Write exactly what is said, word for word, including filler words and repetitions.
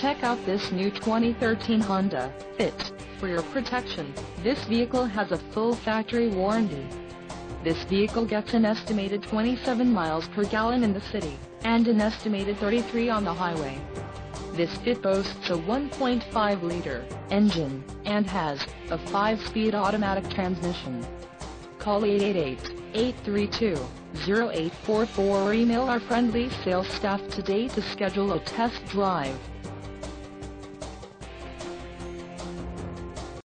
Check out this new twenty thirteen Honda Fit. For your protection, this vehicle has a full factory warranty. This vehicle gets an estimated twenty-seven miles per gallon in the city, and an estimated thirty-three on the highway. This Fit boasts a one point five liter engine, and has a five speed automatic transmission. Call eight eight eight, eight three two, zero eight four four or email our friendly sales staff today to schedule a test drive.